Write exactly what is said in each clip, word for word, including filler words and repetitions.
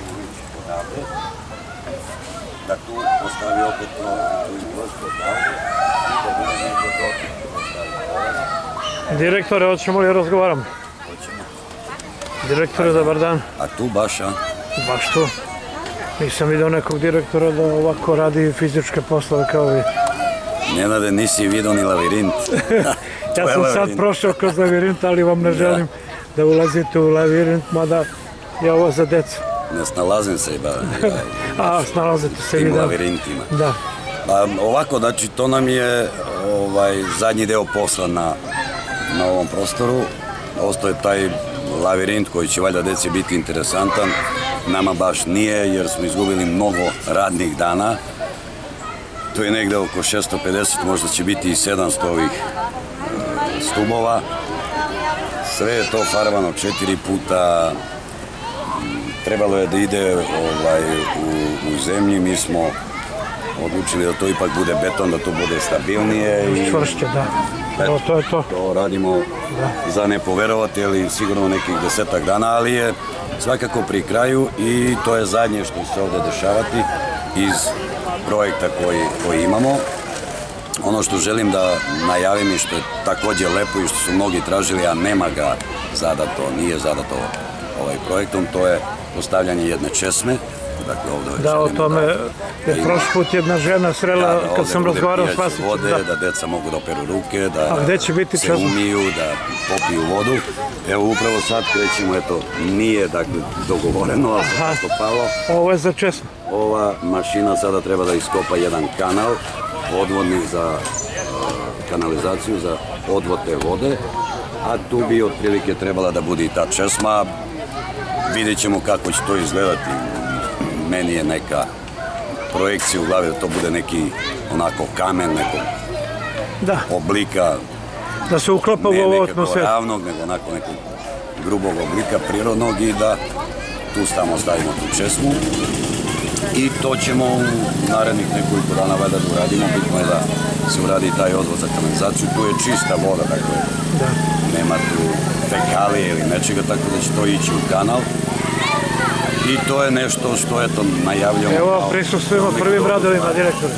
Janković odavde, da tu postavi opet prolaz, tu izložite odavde i da bude negdje dođe da postavi prolaz. Direktore, hoćemo li razgovaramo? Hoćemo. Direktore, dobar dan. A tu baš, a? Baš tu. Nisam vidio nekog direktora da ovako radi fizičke poslove kao vi. Nenade, nisi vidio ni lavirint. Ja sam sad prošao kroz lavirint, ali vam ne želim da ulazite u lavirint, mada je ovo za decu. Ne snalazim se A, snalazite se i tim da. lavirintima. Da. Ovako, znači, to nam je zadnji deo posla na ovom prostoru. Ostaje taj lavirint koji će valjda deci biti interesantan. Nama baš nije, jer smo izgubili mnogo radnih dana. To je negde oko šesto pedeset, možda će biti i sedamsto ovih stubova. Sve je to farbano četiri puta. Trebalo je da ide u zemlji. Mi smo odlučili da to ipak bude beton, da to bude stabilnije. Čvršće, da. To je to. To radimo za ne poverovati, ali sigurno nekih desetak dana, ali je svakako pri kraju i to je zadnje što će se ovde dešavati iz projekta koji imamo. Ono što želim da najavim i što je takođe lepo i što su mnogi tražili, a nema ga zadato, nije zadato ovaj projektom, to je postavljanje jedne česme. Da, o tome je prošli put jedna žena srela kad sam razgovarao s vas. Da deca mogu da operu ruke, da se umiju, da popiju vodu. Evo, upravo sad krećemo, eto, nije dogovoreno, ali se tako palo. Ovo je za česmu. Ova mašina sada treba da iskopa jedan kanal, odvodni za kanalizaciju, za odvod te vode, a tu bi otprilike trebala da bude i ta česma. Vidjet ćemo kako će to izgledati. Meni je neka projekcija u glavi da to bude neki onako kamen, nekog oblika. Da se uklopa u ovo atmosferu. Ne nekako ravnog, nego onako nekog grubog oblika prirodnog i da tu tamo stavimo tu česmu. I to ćemo u narednih nekoliko dana valjda da uradimo. Bitno je da se uradi taj odvod za kanalizaciju. Tu je čista voda, dakle nema tu fekalije ili nečega, tako da će to ići u kanal. I to je nešto što, eto, najavljamo. Evo, prisustvujemo prvim radovima, direktore.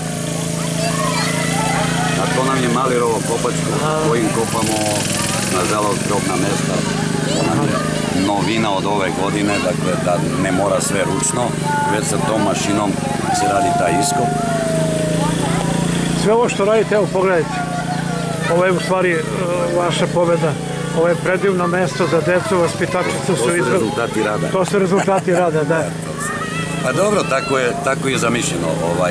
A to nam je mali rovokopačko kojim kopamo, nažalost, grobna mesta. To nam je novina od ove godine, dakle, da ne mora sve ručno, već sa tom mašinom se radi taj iskop. Sve ovo što radite, evo, pogledajte. Ovo je u stvari vaša pobeda. Ovo je predivno mesto za decu, vaspitačice su izgledali. To su rezultati rada. To su rezultati rada, da. Pa dobro, tako je zamišljeno.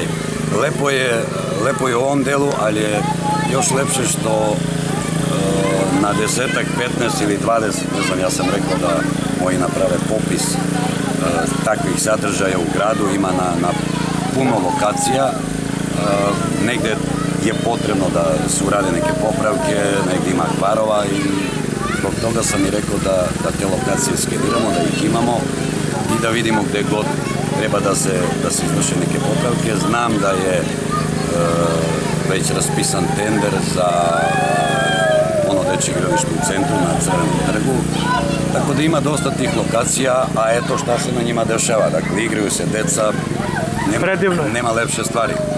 Lepo je u ovom delu, ali je još lepše što na desetak, petnaest ili dvadeset, ne znam, ja sam rekao da moji naprave popis takvih sadržaja u gradu, ima na puno lokacija. Negde je potrebno da se urade neke popravke, negde ima kvarova i zbog toga sam i rekao da te lokacije skeniramo, da ih imamo i da vidimo gde god treba da se izvrše neke popravke. Znam da je već raspisan tender za ono dečje igralište u centru na Crvenom trgu, tako da ima dosta tih lokacija, a eto šta se na njima dešava. Dakle, igraju se deca, nema lepše stvari.